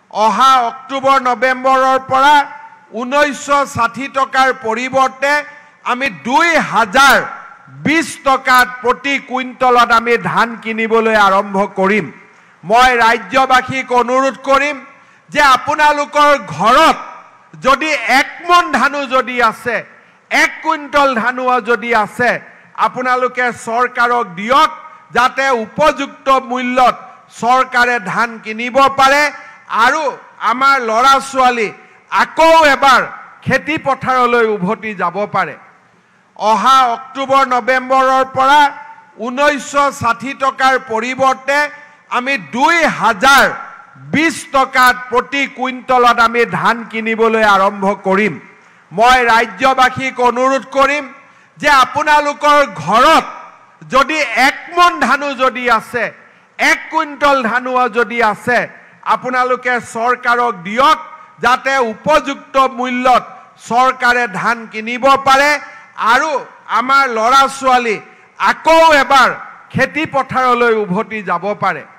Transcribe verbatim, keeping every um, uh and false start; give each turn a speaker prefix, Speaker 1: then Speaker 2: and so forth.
Speaker 1: অহা অক্টোবৰ নৱেম্বৰৰ পৰা ঊনৈছশ ষাঠি টকাৰ পৰিৱৰ্তে আমি দুই হাজাৰ বিশ টকাত প্ৰতি কুইণ্টলত আমি ধান কিনিবলৈ আৰম্ভ কৰিম। মই ৰাজ্যবাসীক অনুৰোধ কৰিম যে আপোনালোকৰ ঘৰত যদি এক মন ধানো যদি আছে, এক কুইণ্টল ধানো যদি আছে, আপোনালোকে চৰকাৰক দিয়ক যাতে উপযুক্ত মূল্যত চৰকাৰে ধান কিনিব পাৰে আৰু আমাৰ ল'ৰা ছোৱালী আকৌ এবাৰ খেতি পথাৰলৈ উভতি যাব পাৰে। অহা অক্টোবৰ নৱেম্বৰৰ পৰা ঊনৈছশ ষাঠি টকাৰ পৰিৱৰ্তে আমি দুই হাজাৰ বিশ টকাত প্ৰতি কুইণ্টলত আমি ধান কিনিবলৈ আৰম্ভ কৰিম। মই ৰাজ্যবাসীক অনুৰোধ কৰিম যে আপোনালোকৰ ঘৰত যদি এক মন ধানো যদি আছে, এক কুইণ্টল ধানো যদি আছে, আপোনালোকে চৰকাৰক দিয়ক যাতে উপযুক্ত মূল্যত চৰকাৰে ধান কিনিব পাৰে আৰু আমাৰ ল'ৰা ছোৱালী আকৌ এবাৰ খেতি পথাৰলৈ উভতি যাব পাৰে।